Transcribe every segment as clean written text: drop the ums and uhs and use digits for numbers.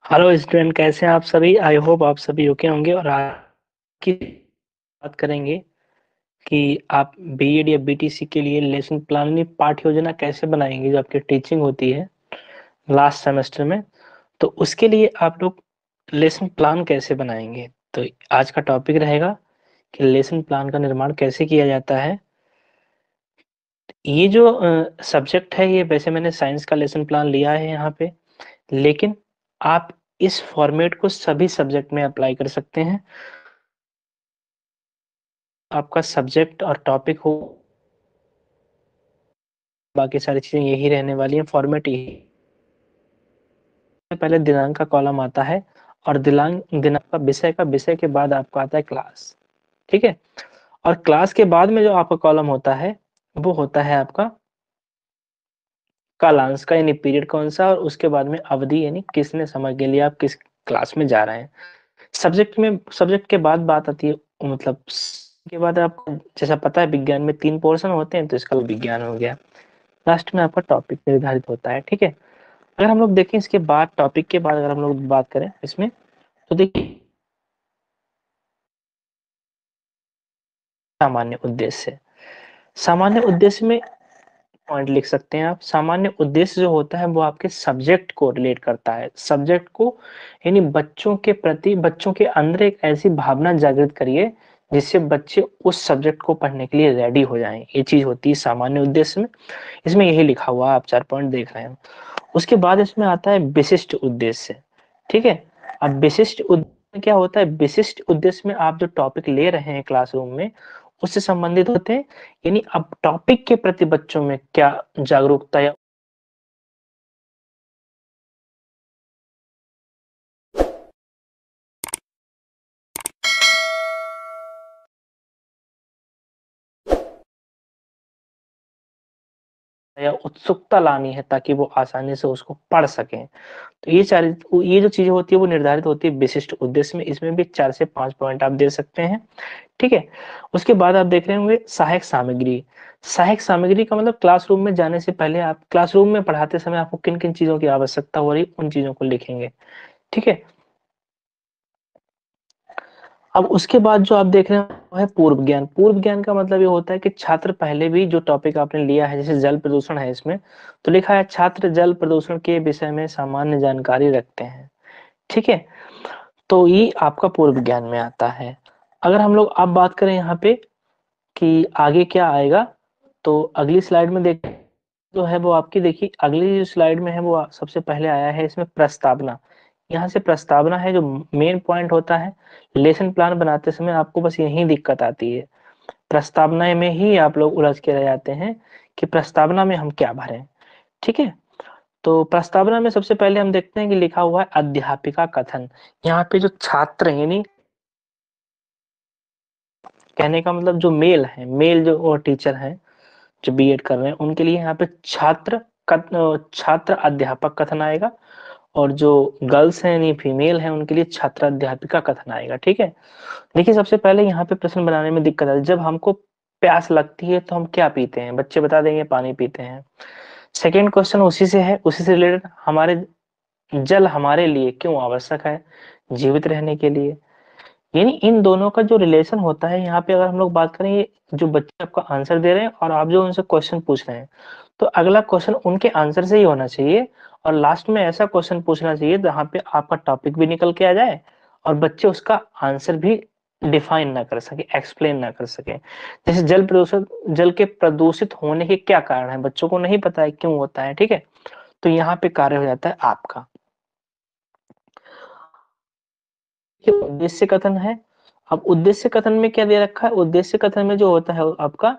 Hello student, कैसे हैं आप सभी। आई होप आप सभी ओके होंगे। और आज की बात करेंगे कि आप बीएड या बीटीसी के लिए लेसन प्लान में पाठ योजना कैसे बनाएंगे, जो आपकी टीचिंग होती है लास्ट सेमेस्टर में। तो उसके लिए आप लोग लेसन प्लान कैसे बनाएंगे। तो आज का टॉपिक रहेगा कि लेसन प्लान का निर्माण कैसे किया जाता है। ये जो सब्जेक्ट है, ये वैसे मैंने साइंस का लेसन प्लान लिया है यहाँ पे, लेकिन आप इस फॉर्मेट को सभी सब्जेक्ट में अप्लाई कर सकते हैं। आपका सब्जेक्ट और टॉपिक हो, बाकी सारी चीजें यही रहने वाली हैं, फॉर्मेट यही। पहले दिनांक का कॉलम आता है, और दिनांक का विषय के बाद आपका आता है क्लास। ठीक है। और क्लास के बाद में जो आपका कॉलम होता है, वो होता है आपका कालांश का, यानी पीरियड कौन सा, और उसके बाद में अवधि, यानी किसने समय के लिए आप किस क्लास में जा रहे हैं। सब्जेक्ट के बाद बात आती है, मतलब के बाद आपको जैसा पता है विज्ञान में 3 पोर्शन होते हैं, तो इसका विज्ञान हो गया। लास्ट में आपका टॉपिक निर्धारित होता है। ठीक है। अगर हम लोग देखें इसके बाद, टॉपिक के बाद अगर हम लोग बात करें इसमें, तो देखिए सामान्य उद्देश्य। सामान्य उद्देश्य में पॉइंट लिख सकते हैं आप। सामान्य उद्देश्य जो होता है वो आपके सब्जेक्ट को रिलेट करता है, सब्जेक्ट को, यानी बच्चों के प्रति, बच्चों के अंदर एक ऐसी भावना जागृत करिए जिससे बच्चे उस सब्जेक्ट को पढ़ने के लिए रेडी हो जाएं। ये चीज होती है सामान्य उद्देश्य में। इसमें यही लिखा हुआ है, आप 4 पॉइंट देख रहे हैं। उसके बाद इसमें आता है विशिष्ट उद्देश्य। ठीक है। अब विशिष्ट उद्देश्य क्या होता है। विशिष्ट उद्देश्य में आप जो टॉपिक ले रहे हैं क्लासरूम में, उससे संबंधित होते हैं। यानी अब टॉपिक के प्रति बच्चों में क्या जागरूकता या उत्सुकता लानी है, ताकि वो आसानी से उसको पढ़ सकें। तो ये जो चीजें होती है वो निर्धारित होती है विशिष्ट उद्देश्य में। इसमें भी 4 से 5 पॉइंट आप दे सकते हैं। ठीक है। उसके बाद आप देख रहे होंगे सहायक सामग्री। सहायक सामग्री का मतलब क्लासरूम में जाने से पहले, आप क्लासरूम में पढ़ाते समय आपको किन किन चीजों की आवश्यकता हो रही है, उन चीजों को लिखेंगे। ठीक है। अब उसके बाद जो आप देख रहे हैं वो है पूर्व ज्ञान। पूर्व ज्ञान का मतलब ये होता है कि छात्र पहले भी जो टॉपिक आपने लिया है, जैसे जल प्रदूषण है इसमें, तो लिखा है छात्र जल प्रदूषण के विषय में सामान्य जानकारी रखते हैं। ठीक है। तो ये आपका पूर्व ज्ञान में आता है। अगर हम लोग अब बात करें यहाँ पे कि आगे क्या आएगा, तो अगली स्लाइड में देख, जो है वो आपकी, देखिए अगली जो स्लाइड में है वो सबसे पहले आया है इसमें प्रस्तावना। यहाँ से प्रस्तावना है जो मेन पॉइंट होता है। लेसन प्लान बनाते समय आपको बस यही दिक्कत आती है, प्रस्तावना में ही आप लोग उलझ के रह जाते हैं कि प्रस्तावना में हम क्या भरें। ठीक है। तो प्रस्तावना में सबसे पहले हम देखते हैं कि लिखा हुआ है अध्यापिका कथन। यहाँ पे जो छात्र हैं, यानी कहने का मतलब जो मेल है, मेल जो टीचर हैं जो बीएड कर रहे हैं, उनके लिए यहाँ पे छात्र अध्यापक कथन आएगा। और जो गर्ल्स हैं यानी फीमेल हैं, उनके लिए छात्र अध्यापिका कथन आएगा। ठीक है। देखिए सबसे पहले यहाँ पे प्रश्न बनाने में दिक्कत आती है। जब हमको प्यास लगती है तो हम क्या पीते हैं, बच्चे बता देंगे पानी पीते हैं। सेकेंड क्वेश्चन उसी से है, उसी से रिलेटेड, हमारे जल हमारे लिए क्यों आवश्यक है, जीवित रहने के लिए। यानी इन दोनों का जो रिलेशन होता है यहाँ पे, अगर हम लोग बात करें, ये जो बच्चे आपका आंसर दे रहे हैं और आप जो उनसे क्वेश्चन पूछ रहे हैं, तो अगला क्वेश्चन उनके आंसर से ही होना चाहिए। और लास्ट में ऐसा क्वेश्चन पूछना चाहिए जहाँ पे आपका टॉपिक भी निकल के आ जाए और बच्चे उसका आंसर भी डिफाइन ना कर सके, एक्सप्लेन ना कर सके। जैसे जल प्रदूषण, जल के प्रदूषित होने के क्या कारण है, बच्चों को नहीं पता है क्यों होता है। ठीक है। तो यहाँ पे कार्य हो जाता है आपका उद्देश्य कथन है। अब उद्देश्य कथन में क्या दे रखा है, उद्देश्य कथन में जो होता है आपका,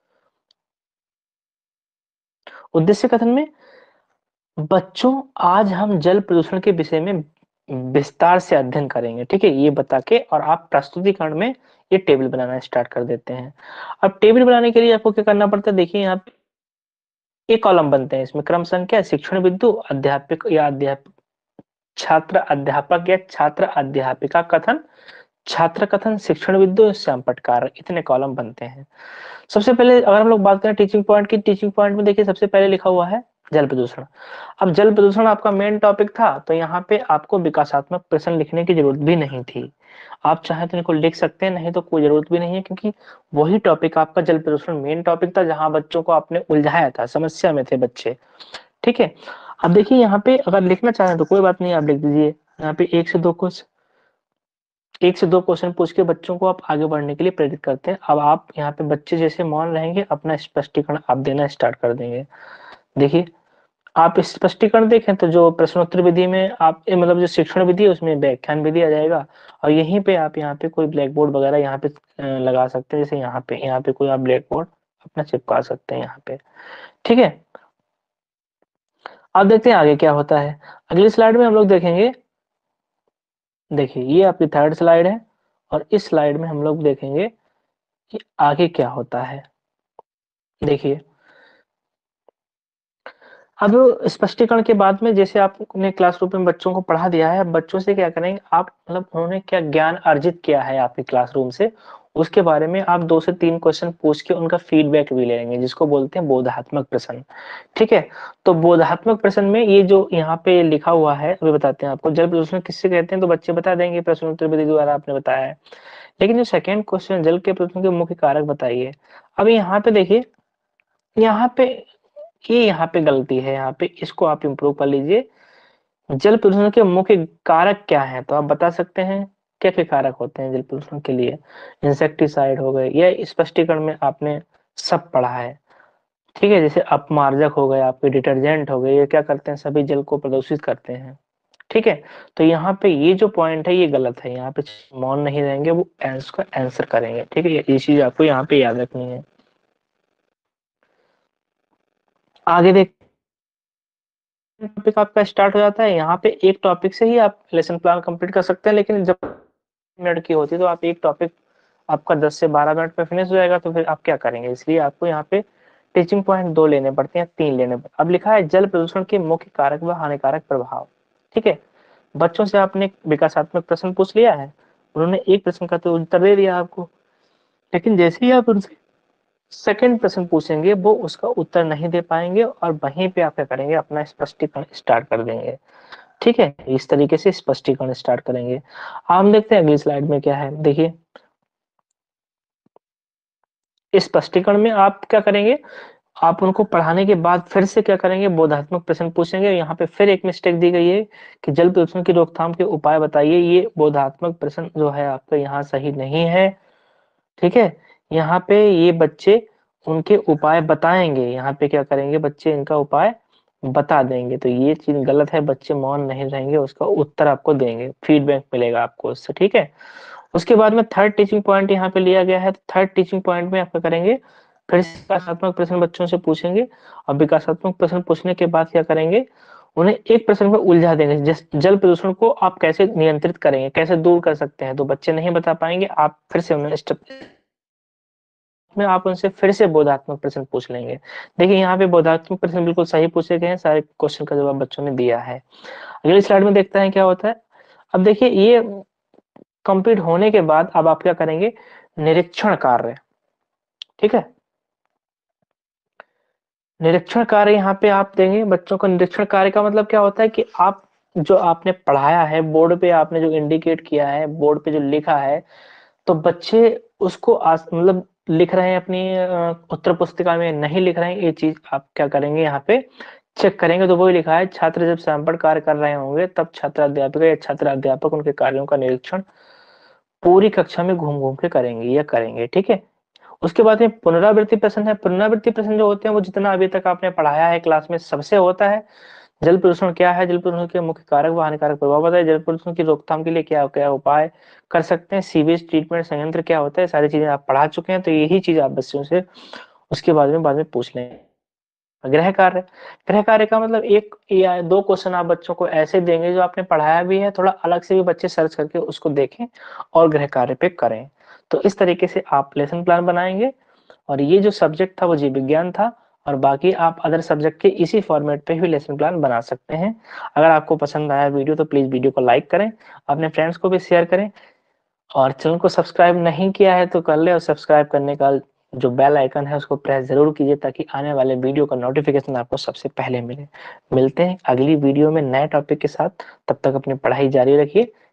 उद्देश्य कथन में बच्चों आज हम जल प्रदूषण के विषय में विस्तार से अध्ययन करेंगे। ठीक है, ये बता के, और आप प्रस्तुतिकरण में ये टेबल बनाना स्टार्ट कर देते हैं। अब टेबल बनाने के लिए आपको क्या करना पड़ता है, देखिए यहाँ पे एक कॉलम बनते हैं, इसमें क्रम संख्या, शिक्षण बिंदु, अध्यापक या अध्यापक, छात्र अध्यापक या छात्र अध्यापिका कथन, छात्र कथन, शिक्षण बिंदु, श्याम पटकार, इतने कॉलम बनते हैं। सबसे पहले अगर हम लोग बात करें टीचिंग पॉइंट की, टीचिंग पॉइंट में देखिए सबसे पहले लिखा हुआ है जल प्रदूषण। अब जल प्रदूषण आपका मेन टॉपिक था, तो यहाँ पे आपको विकासात्मक प्रश्न लिखने की जरूरत भी नहीं थी। आप चाहे तो इनको लिख सकते हैं, नहीं तो कोई जरूरत भी नहीं है, क्योंकि वही टॉपिक आपका जल प्रदूषण मेन टॉपिक था, जहां बच्चों को आपने उलझाया था, समस्या में थे बच्चे। ठीक है। अब देखिए यहाँ पे अगर लिखना चाहें तो कोई बात नहीं, आप लिख दीजिए। यहाँ पे 1 से 2 पूछ के बच्चों को आप आगे बढ़ने के लिए प्रेरित करते हैं। अब आप यहाँ पे बच्चे जैसे मौन रहेंगे, अपना स्पष्टीकरण आप देना स्टार्ट कर देंगे। देखिए, आप स्पष्टीकरण देखें तो जो प्रश्नोत्तर विधि में आप मतलब जो शिक्षण विधि है उसमें व्याख्यान विधि आ जाएगा, और यहीं पे आप यहाँ पे कोई ब्लैक बोर्ड वगैरह यहाँ पे लगा सकते हैं। जैसे यहाँ पे कोई आप ब्लैक बोर्ड अपना चिपका सकते हैं यहाँ पे। ठीक है। अब देखते हैं आगे क्या होता है। अगली स्लाइड में हम लोग देखेंगे, देखिए ये आपकी थर्ड स्लाइड है, और इस स्लाइड में हम लोग देखेंगे कि आगे क्या होता है। देखिए, अब स्पष्टीकरण के बाद में जैसे आपने क्लासरूम में बच्चों को पढ़ा दिया है, अब बच्चों से क्या करेंगे आप, मतलब उन्होंने क्या ज्ञान अर्जित किया है आपके क्लासरूम से, उसके बारे में आप 2 से 3 क्वेश्चन पूछ के उनका फीडबैक भी ले लेंगे, जिसको बोलते हैं बोधात्मक प्रश्न। ठीक है। तो बोधात्मक प्रश्न में ये जो यहाँ पे लिखा हुआ है, अभी बताते हैं आपको। जल प्रदूषण किससे कहते हैं, तो बच्चे बता देंगे, प्रश्नोत्तर विधि द्वारा आपने बताया है। लेकिन जो सेकंड क्वेश्चन, जल के प्रदूषण के मुख्य कारक बताइए। अब यहाँ पे देखिए, यहाँ पे यहाँ पे गलती है, यहाँ पे इसको आप इम्प्रूव कर लीजिए। जल प्रदूषण के मुख्य कारक क्या है, तो आप बता सकते हैं क्या क्या कारक होते हैं जल प्रदूषण के लिए। इंसेक्टिसाइड हो गए, या स्पष्टीकरण में आपने सब पढ़ा है। ठीक है। जैसे अपमार्जक हो गए, आपके डिटर्जेंट हो गए, ये क्या करते हैं, सभी जल को प्रदूषित करते हैं। ठीक है। तो यहाँ पे ये जो पॉइंट है ये गलत है, यहाँ पे मौन नहीं रहेंगे, वो आंसर का आंसर करेंगे। ठीक है। ये चीज आपको यहाँ पे याद रखनी है। आगे देख, टॉपिक आपका स्टार्ट हो जाता है। यहाँ पे एक टॉपिक से ही आप लेसन प्लान कंप्लीट कर सकते हैं, लेकिन जब मिनट की होती है तो आप एक टॉपिक आपका 10 से 12 मिनट में फिनिश हो जाएगा, तो फिर आप क्या करेंगे, इसलिए आपको यहाँ पे टीचिंग पॉइंट 2 लेने पड़ते हैं, 3 लेने पड़ते हैं। अब लिखा है जल प्रदूषण के मुख्य कारक व हानिकारक प्रभाव। ठीक है। बच्चों से आपने विकासात्मक प्रश्न पूछ लिया है, उन्होंने एक प्रश्न का तो उत्तर दे दिया आपको, लेकिन जैसे ही आप उनसे सेकंड प्रश्न पूछेंगे वो उसका उत्तर नहीं दे पाएंगे, और वहीं पे आप क्या करेंगे, अपना स्पष्टीकरण स्टार्ट कर देंगे। ठीक है। इस तरीके से स्पष्टीकरण स्टार्ट करेंगे। हम देखते हैं अगली स्लाइड में क्या है। देखिए, इस स्पष्टीकरण में आप क्या करेंगे, आप उनको पढ़ाने के बाद फिर से क्या करेंगे, बोधात्मक प्रश्न पूछेंगे। यहाँ पे फिर एक मिस्टेक दी गई है कि जल प्रदूषण की रोकथाम के उपाय बताइए। ये बोधात्मक प्रश्न जो है आपका यहाँ सही नहीं है। ठीक है। यहाँ पे ये बच्चे उनके उपाय बताएंगे, यहाँ पे क्या करेंगे, बच्चे इनका उपाय बता देंगे। तो ये चीज गलत है, बच्चे मौन नहीं रहेंगे, उसका उत्तर आपको देंगे, फीडबैक मिलेगा आपको उससे। ठीक है। उसके बाद में थर्ड टीचिंग पॉइंट यहाँ पे लिया गया है, तो थर्ड टीचिंग पॉइंट में आपका करेंगे, फिर से विकासात्मक प्रश्न बच्चों से पूछेंगे, और विकासात्मक प्रश्न पूछने के बाद क्या करेंगे, उन्हें एक प्रश्न में उलझा देंगे। जल प्रदूषण को आप कैसे नियंत्रित करेंगे, कैसे दूर कर सकते हैं, तो बच्चे नहीं बता पाएंगे, आप फिर से उन्हें स्टेप में आप उनसे फिर से बोधात्मक प्रश्न पूछ लेंगे। देखिए, यहाँ पे बोधात्मक प्रश्न बिल्कुल सही पूछे गए हैं, सारे क्वेश्चन का जवाब बच्चों ने दिया है। अगली स्लाइड में देखते हैं क्या होता है। अब देखिए, ये कंप्लीट होने के बाद अब आप क्या करेंगे, निरीक्षण कार्य। ठीक है। निरीक्षण कार्य यहाँ पे आप देंगे बच्चों को। निरीक्षण कार्य का मतलब क्या होता है कि आप जो आपने पढ़ाया है, बोर्ड पे आपने जो इंडिकेट किया है, बोर्ड पे जो लिखा है, तो बच्चे उसको मतलब लिख रहे हैं अपनी उत्तर पुस्तिका में, नहीं लिख रहे हैं, ये चीज आप क्या करेंगे, यहाँ पे चेक करेंगे। तो वही लिखा है, छात्र जब सैंपल कार्य कर रहे होंगे तब छात्र अध्यापक या छात्र अध्यापक उनके कार्यों का निरीक्षण पूरी कक्षा में घूम घूम के करेंगे या करेंगे। ठीक है। उसके बाद में पुनरावृत्ति प्रश्न है। पुनरावृत्ति प्रश्न जो होते हैं वो जितना अभी तक आपने पढ़ाया है क्लास में सबसे होता है। जल प्रदूषण क्या है, जल प्रदूषण के मुख्य कारक व हानिकारक प्रभाव बताए, जल प्रदूषण की रोकथाम के लिए क्या क्या उपाय कर सकते हैं, सीवेज ट्रीटमेंट संयंत्र क्या होता है, सारी चीजें आप पढ़ा चुके हैं। तो यही चीज आप बच्चों से उसके बाद में पूछ लें। गृह कार्य, गृह कार्य का मतलब 1 या 2 क्वेश्चन आप बच्चों को ऐसे देंगे जो आपने पढ़ाया भी है, थोड़ा अलग से भी बच्चे सर्च करके उसको देखें और गृह कार्य पे करें। तो इस तरीके से आप लेसन प्लान बनाएंगे। और ये जो सब्जेक्ट था वो जीव विज्ञान था, और बाकी आप अदर सब्जेक्ट के इसी फॉर्मेट पे भी लेसन प्लान बना सकते हैं। अगर आपको पसंद आया वीडियो तो प्लीज वीडियो को लाइक करें, अपने फ्रेंड्स को भी शेयर करें। और चैनल को सब्सक्राइब नहीं किया है तो कर ले, और सब्सक्राइब करने का जो बेल आइकन है उसको प्रेस ज़रूर कीजिए ताकि आने वाले वीडियो का नोटिफ़िकेशन आपको सबसे पहले मिले। मिलते हैं अगली वीडियो में नए टॉपिक के साथ, तब तक अपनी पढ़ाई जारी रखिए।